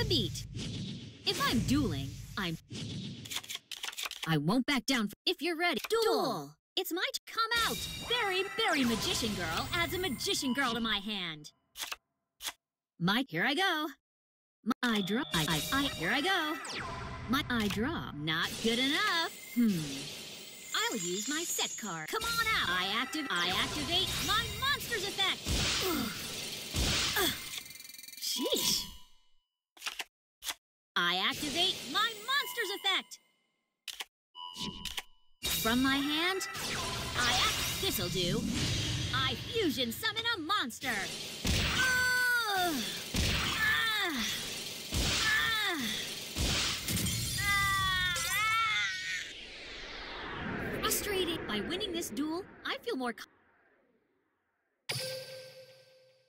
beat. If I'm dueling, I won't back down. If you're ready, duel! It's my come out! Berry Magician Girl adds a Magician Girl to my hand. Here I go. I draw. Here I go. I draw. Not good enough. I'll use my set card. Come on out. I activate my monster's effect. Sheesh. I activate my monster's effect. From my hand, this'll do. I fusion summon a monster. Frustrated by winning this duel, I feel more